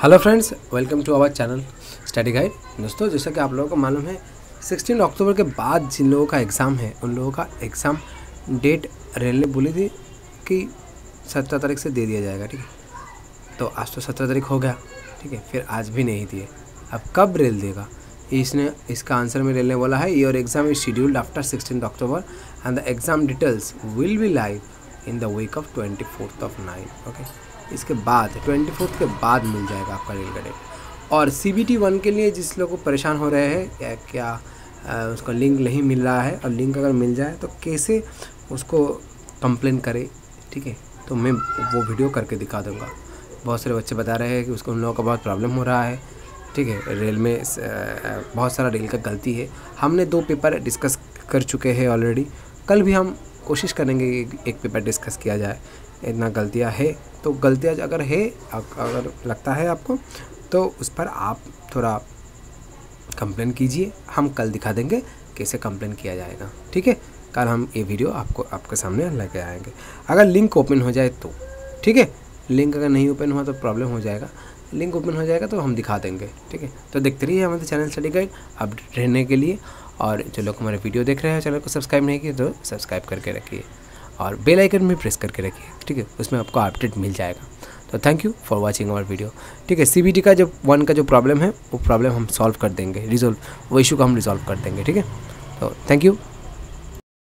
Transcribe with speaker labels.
Speaker 1: Hello friends, welcome to our channel study guide. दोस्तों, जैसा कि आप लोगों को मालूम है 16 अक्टूबर के बाद जिन लोगों का एग्ज़ाम है उन लोगों का एग्ज़ाम डेट रेल ने बोली थी कि 17 तारीख से दे दिया जाएगा। ठीक है, तो आज तो 17 तारीख हो गया। ठीक है, फिर आज भी नहीं दिए। अब कब रेल देगा? इसका आंसर में रेल ने बोला है your exam is scheduled after 16 October and the exam details will be live in the week of 24 of 9। Okay, इसके बाद 24 के बाद मिल जाएगा आपका रेल का डेट। और CBT 1 के लिए जिस लोगों को परेशान हो रहे हैं क्या उसका लिंक नहीं मिल रहा है, और लिंक अगर मिल जाए तो कैसे उसको कंप्लेन करे, ठीक है, तो मैं वो वीडियो करके दिखा दूँगा। बहुत सारे बच्चे बता रहे हैं कि उसको उन लोगों का बहुत प्रॉब्लम हो रहा है। ठीक है, रेल में बहुत सारा रेल का गलती है। हमने 2 पेपर डिस्कस कर चुके हैं ऑलरेडी। कल भी हम कोशिश करेंगे एक पेपर डिस्कस किया जाए। इतना गलतियाँ है तो गलतियाँ अगर लगता है आपको तो उस पर आप थोड़ा कंप्लेन कीजिए। हम कल दिखा देंगे कैसे कंप्लेन किया जाएगा। ठीक है, कल हम ये वीडियो आपके सामने लेके आएंगे। अगर लिंक ओपन हो जाए तो ठीक है, लिंक अगर नहीं ओपन हुआ तो प्रॉब्लम हो जाएगा। लिंक ओपन हो जाएगा तो हम दिखा देंगे। ठीक है, तो देखते रहिए हमारे चैनल स्टडी गाइड अपडेट रहने के लिए। और जो लोग हमारे वीडियो देख रहे हैं चैनल को सब्सक्राइब नहीं किए तो सब्सक्राइब करके रखिए और बेल आइकन भी प्रेस करके रखिए। ठीक है, उसमें आपको अपडेट मिल जाएगा। तो thank you for watching our video. ठीक है, CBT का जो 1 का जो प्रॉब्लम है वो प्रॉब्लम हम सॉल्व कर देंगे, वो इशू को हम रिजॉल्व कर देंगे। ठीक है, तो थैंक यू।